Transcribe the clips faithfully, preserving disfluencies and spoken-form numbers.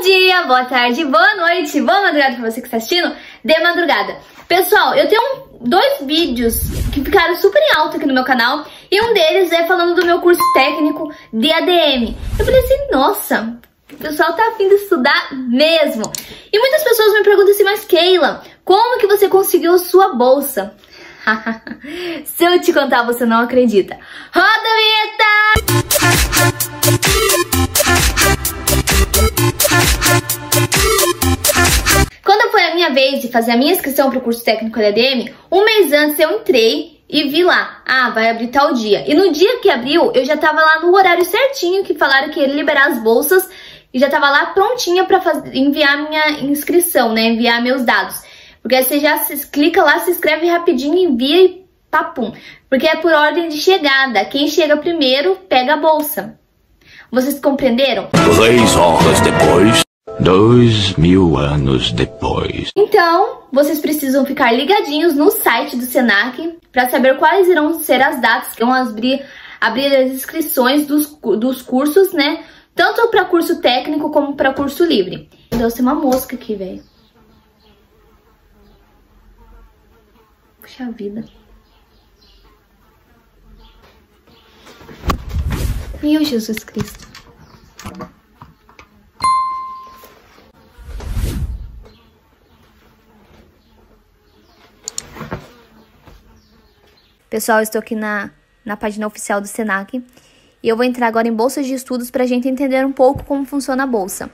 dia, boa tarde, boa noite, boa madrugada pra você que está assistindo de madrugada. Pessoal, eu tenho dois vídeos que ficaram super em alta aqui no meu canal e um deles é falando do meu curso técnico de A D M. Eu falei assim, nossa, o pessoal tá afim de estudar mesmo. E muitas pessoas me perguntam assim, mas Keila, como que você conseguiu sua bolsa? Se eu te contar, você não acredita. Roda a vinheta! Quando foi a minha vez de fazer a minha inscrição para o curso técnico de A D M, um mês antes eu entrei e vi lá, ah, vai abrir tal dia. E no dia que abriu, eu já tava lá no horário certinho que falaram que ia liberar as bolsas e já tava lá prontinha para enviar minha inscrição, né, enviar meus dados. Porque aí você já se, clica lá, se inscreve rapidinho, envia e papum. Porque é por ordem de chegada. Quem chega primeiro, pega a bolsa. Vocês compreenderam? Três horas depois, dois mil anos depois. Então, vocês precisam ficar ligadinhos no site do Senac para saber quais irão ser as datas que vão abrir, abrir as inscrições dos, dos cursos, né? Tanto para curso técnico como para curso livre. Deu-se uma mosca aqui, velho. Puxa vida. Meu Jesus Cristo. Pessoal, eu estou aqui na, na página oficial do Senac e eu vou entrar agora em bolsas de estudos para a gente entender um pouco como funciona a bolsa.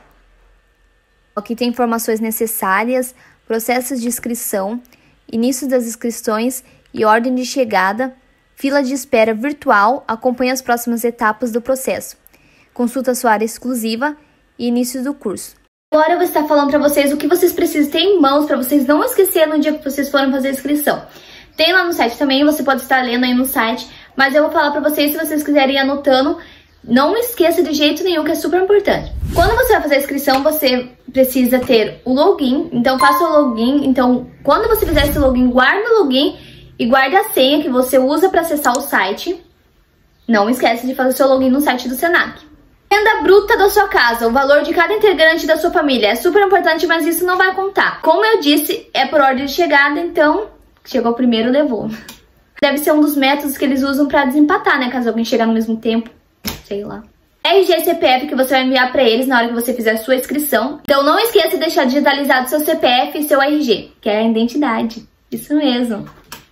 Aqui tem informações necessárias, processos de inscrição, início das inscrições e ordem de chegada, fila de espera virtual, acompanhe as próximas etapas do processo, consulta sua área exclusiva e início do curso. Agora eu vou estar falando para vocês o que vocês precisam ter em mãos para vocês não esquecerem no dia que vocês forem fazer a inscrição. Tem lá no site também, você pode estar lendo aí no site, mas eu vou falar para vocês, se vocês quiserem ir anotando, não esqueça de jeito nenhum, que é super importante. Quando você vai fazer a inscrição, você precisa ter o login, então faça o login. Então, quando você fizer esse login, guarda o login e guarda a senha que você usa para acessar o site. Não esquece de fazer seu login no site do Senac. Renda bruta da sua casa, o valor de cada integrante da sua família. É super importante, mas isso não vai contar. Como eu disse, é por ordem de chegada, então chegou primeiro, levou. Deve ser um dos métodos que eles usam para desempatar, né? Caso alguém chegar no mesmo tempo. Sei lá. R G e C P F que você vai enviar para eles na hora que você fizer a sua inscrição. Então não esqueça de deixar digitalizado seu C P F e seu R G, que é a identidade. Isso mesmo.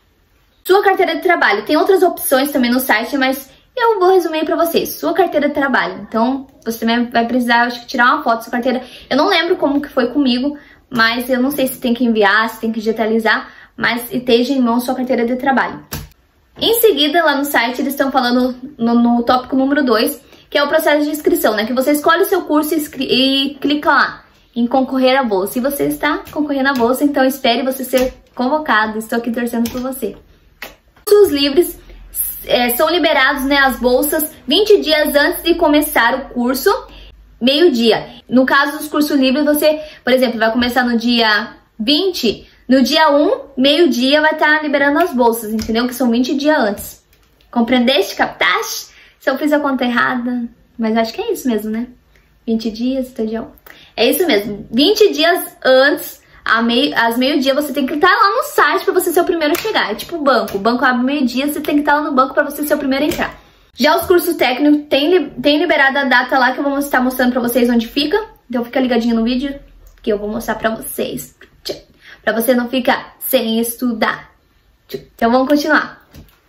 Sua carteira de trabalho. Tem outras opções também no site, mas eu vou resumir para vocês. Sua carteira de trabalho. Então você também vai precisar, acho que, tirar uma foto da sua carteira. Eu não lembro como que foi comigo, mas eu não sei se tem que enviar, se tem que digitalizar, mas esteja em mão sua carteira de trabalho. Em seguida, lá no site, eles estão falando no, no tópico número dois, que é o processo de inscrição, né? Que você escolhe o seu curso e, e clica lá em concorrer à bolsa. Se você está concorrendo à bolsa, então espere você ser convocado. Estou aqui torcendo por você. Cursos livres é, são liberados, né, as bolsas vinte dias antes de começar o curso, meio-dia. No caso dos cursos livres, você, por exemplo, vai começar no dia vinte. No dia um, meio-dia, vai estar liberando as bolsas, entendeu? Que são vinte dias antes. Compreendeste? Captaste? Se eu fiz a conta errada, mas acho que é isso mesmo, né? vinte dias, estagião. É isso mesmo. vinte dias antes, a meio, às meio-dia, você tem que estar lá no site para você ser o primeiro a chegar. É tipo o banco. O banco abre meio-dia, você tem que estar lá no banco para você ser o primeiro a entrar. Já os cursos técnicos, tem, tem liberado a data lá que eu vou estar mostrando para vocês onde fica. Então fica ligadinho no vídeo que eu vou mostrar para vocês. Pra você não ficar sem estudar. Então vamos continuar.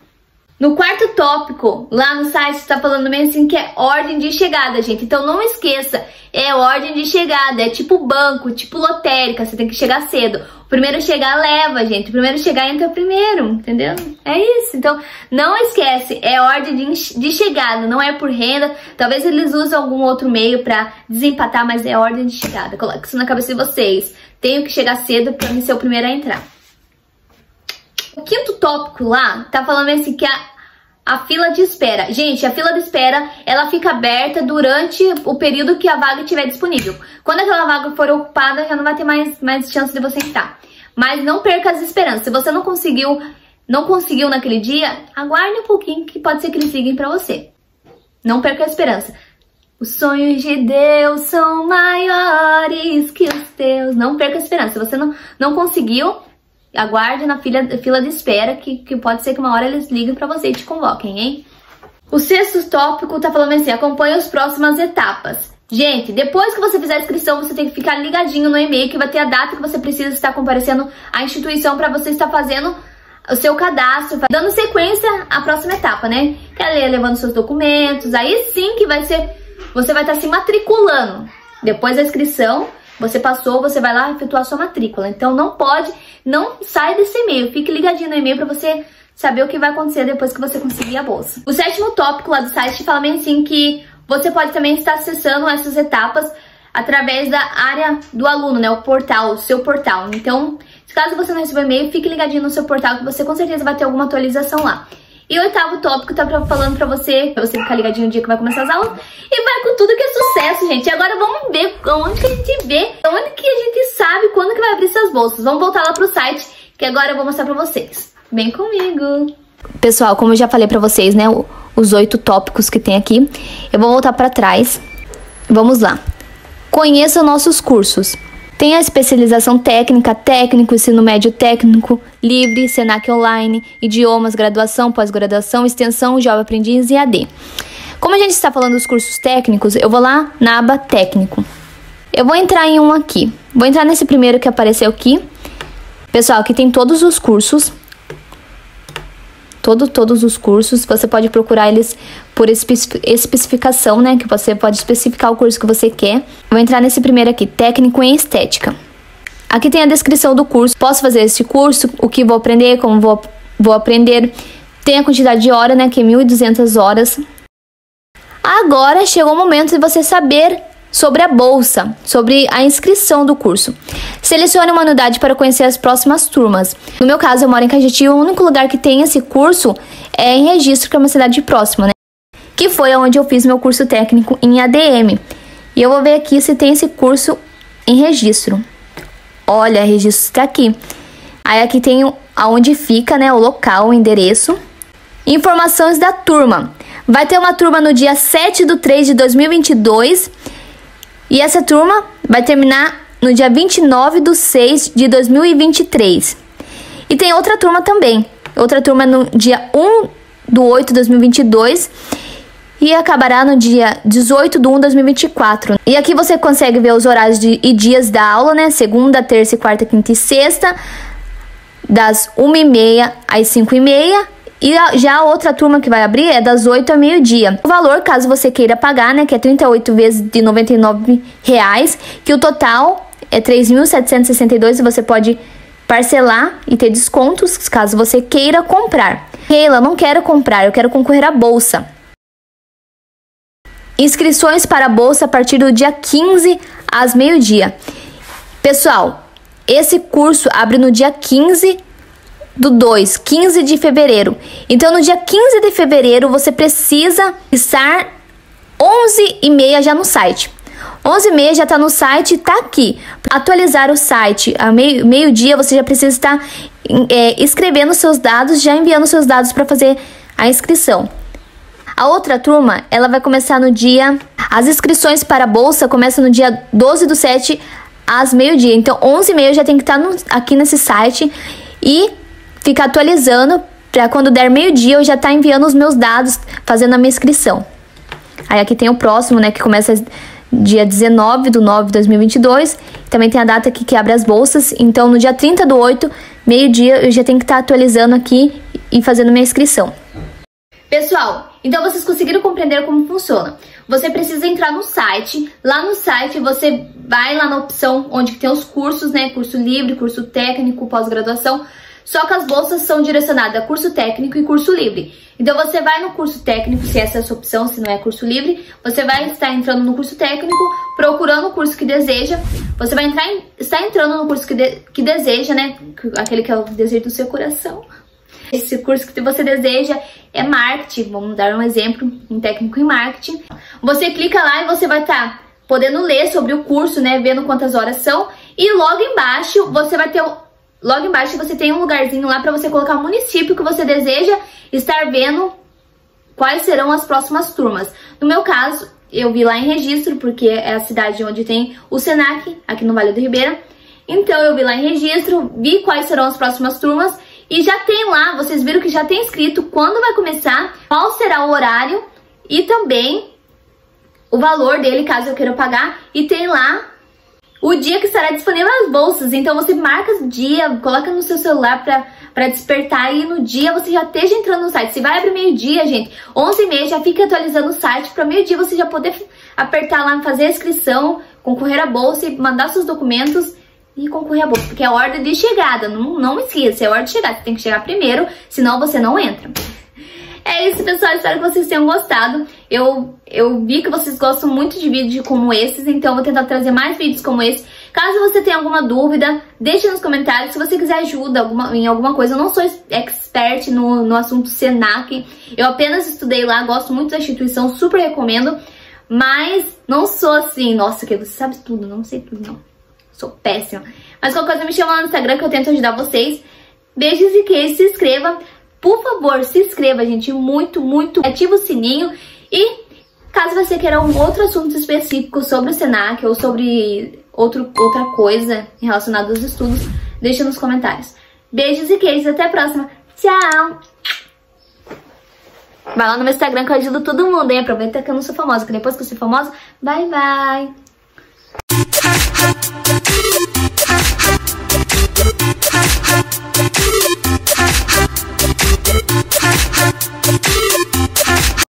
No quarto tópico, lá no site, está falando mesmo assim que é ordem de chegada, gente. Então não esqueça, é ordem de chegada. É tipo banco, tipo lotérica, você tem que chegar cedo. O primeiro a chegar leva, gente. O primeiro a chegar entra primeiro, entendeu? É isso. Então não esquece, é ordem de, de chegada, não é por renda. Talvez eles usem algum outro meio pra desempatar, mas é ordem de chegada. Coloque isso na cabeça de vocês. Tenho que chegar cedo para me ser o primeiro a entrar. O quinto tópico lá tá falando assim que a, a fila de espera. Gente, a fila de espera, ela fica aberta durante o período que a vaga estiver disponível. Quando aquela vaga for ocupada, já não vai ter mais, mais chance de você entrar. Mas não perca as esperanças. Se você não conseguiu, não conseguiu naquele dia, aguarde um pouquinho que pode ser que eles liguem para você. Não perca a esperança. Os sonhos de Deus são maiores. melhores que os teus. Não perca a esperança. Se você não, não conseguiu, aguarde na fila, fila de espera, que, que pode ser que uma hora eles liguem pra você e te convoquem, hein? O sexto tópico tá falando assim, acompanhe as próximas etapas. Gente, depois que você fizer a inscrição, você tem que ficar ligadinho no e-mail, que vai ter a data que você precisa estar comparecendo à instituição para você estar fazendo o seu cadastro, dando sequência à próxima etapa, né? Que é levando seus documentos, aí sim que vai ser, você vai estar se matriculando. Depois da inscrição, você passou, você vai lá efetuar a sua matrícula. Então não pode, não sai desse e-mail, fique ligadinho no e-mail para você saber o que vai acontecer depois que você conseguir a bolsa. O sétimo tópico lá do site fala bem assim que você pode também estar acessando essas etapas através da área do aluno, né? O portal, o seu portal. Então, caso você não receba e-mail, fique ligadinho no seu portal que você com certeza vai ter alguma atualização lá. E o oitavo tópico tá falando pra você, pra você ficar ligadinho no dia que vai começar as aulas. E vai com tudo que é sucesso, gente. E agora vamos ver onde que a gente vê, onde que a gente sabe quando que vai abrir essas bolsas. Vamos voltar lá pro site, que agora eu vou mostrar pra vocês. Vem comigo! Pessoal, como eu já falei pra vocês, né, os oito tópicos que tem aqui, eu vou voltar pra trás. Vamos lá. Conheça nossos cursos. Tem a especialização técnica, técnico, ensino médio técnico, livre, Senac online, idiomas, graduação, pós-graduação, extensão, Jovem Aprendiz e A D. Como a gente está falando dos cursos técnicos, eu vou lá na aba técnico. Eu vou entrar em um aqui. Vou entrar nesse primeiro que apareceu aqui. Pessoal, aqui tem todos os cursos. Todo, todos os cursos, você pode procurar eles por especificação, né? Que você pode especificar o curso que você quer. Vou entrar nesse primeiro aqui, técnico em estética. Aqui tem a descrição do curso. Posso fazer esse curso, o que vou aprender, como vou, vou aprender. Tem a quantidade de hora, né? Que é mil e duzentas horas. Agora chegou o momento de você saber sobre a bolsa, sobre a inscrição do curso. Selecione uma unidade para conhecer as próximas turmas. No meu caso, eu moro em Cajetil, o único lugar que tem esse curso é em Registro, que é uma cidade próxima, né? Que foi onde eu fiz meu curso técnico em A D M. E eu vou ver aqui se tem esse curso em Registro. Olha, Registro está aqui. Aí aqui tem aonde fica, né, o local, o endereço. Informações da turma. Vai ter uma turma no dia sete de três de dois mil e vinte e dois. E essa turma vai terminar no dia vinte e nove de seis de dois mil e vinte e três. E tem outra turma também. Outra turma no dia um de oito de dois mil e vinte e dois. E acabará no dia dezoito de um de dois mil e vinte e quatro. E aqui você consegue ver os horários de, e dias da aula, né? Segunda, terça, quarta, quinta e sexta. Das uma e meia às cinco e meia. E a, já a outra turma que vai abrir é das oito ao meio-dia. O valor, caso você queira pagar, né, que é trinta e oito vezes de noventa e nove reais, que o total é três mil setecentos e sessenta e dois reais, e você pode parcelar e ter descontos, caso você queira comprar. Keila, não quero comprar, eu quero concorrer à bolsa. Inscrições para a bolsa a partir do dia quinze às meio-dia. Pessoal, esse curso abre no dia quinze do dois, quinze de fevereiro. Então, no dia quinze de fevereiro, você precisa estar onze e meia já no site. onze e meia já está no site e está aqui. Atualizar o site a meio, meio-dia, você já precisa estar é, escrevendo seus dados, já enviando seus dados para fazer a inscrição. A outra turma, ela vai começar no dia... As inscrições para a bolsa começam no dia doze do sete às meio-dia. Então, onze e meia já tem que estar no, aqui nesse site e ficar atualizando para quando der meio-dia eu já estar tá enviando os meus dados, fazendo a minha inscrição. Aí aqui tem o próximo, né, que começa dia dezenove de nove de dois mil e vinte e dois. Também tem a data aqui que abre as bolsas. Então, no dia trinta do oito, meio-dia, eu já tenho que estar tá atualizando aqui e fazendo minha inscrição. Pessoal, então vocês conseguiram compreender como funciona. Você precisa entrar no site. Lá no site você vai lá na opção onde tem os cursos, né? Curso livre, curso técnico, pós-graduação. Só que as bolsas são direcionadas a curso técnico e curso livre. Então você vai no curso técnico, se essa é a sua opção, se não é curso livre, você vai estar entrando no curso técnico, procurando o curso que deseja. Você vai entrar em, estar entrando no curso que, de, que deseja, né? Aquele que é o desejo do seu coração. Esse curso que você deseja é marketing. Vamos dar um exemplo, um técnico em marketing. Você clica lá e você vai estar podendo ler sobre o curso, né? Vendo quantas horas são. E logo embaixo você vai ter... Logo embaixo você tem um lugarzinho lá para você colocar o município que você deseja estar vendo quais serão as próximas turmas. No meu caso, eu vi lá em Registro, porque é a cidade onde tem o Senac, aqui no Vale do Ribeira. Então eu vi lá em Registro, vi quais serão as próximas turmas e já tem lá, vocês viram que já tem escrito quando vai começar, qual será o horário e também o valor dele, caso eu queira pagar, e tem lá o dia que estará disponível as bolsas. Então você marca o dia, coloca no seu celular pra, pra despertar e no dia você já esteja entrando no site. Se vai abrir meio-dia, gente, onze e meia, já fica atualizando o site pra meio-dia você já poder apertar lá, fazer a inscrição, concorrer à bolsa e mandar seus documentos e concorrer à bolsa. Porque é ordem de chegada, não, não esqueça, é ordem de chegada, você tem que chegar primeiro, senão você não entra. É isso, pessoal, espero que vocês tenham gostado. Eu, eu vi que vocês gostam muito de vídeos como esses, então eu vou tentar trazer mais vídeos como esse. Caso você tenha alguma dúvida, deixe nos comentários. Se você quiser ajuda alguma, em alguma coisa, eu não sou expert no, no assunto Senac. Eu apenas estudei lá, gosto muito da instituição, super recomendo. Mas não sou assim, nossa, que você sabe tudo, não sei tudo não. Sou péssima. Mas qualquer coisa me chama lá no Instagram que eu tento ajudar vocês. Beijos e queijos, se inscreva. Por favor, se inscreva, gente, muito, muito. Ativa o sininho e caso você queira um outro assunto específico sobre o Senac ou sobre outro, outra coisa relacionada aos estudos, deixa nos comentários. Beijos e queijos, até a próxima. Tchau! Vai lá no meu Instagram que eu ajudo todo mundo, hein? Aproveita que eu não sou famosa, que depois que eu sou famosa, bye, bye!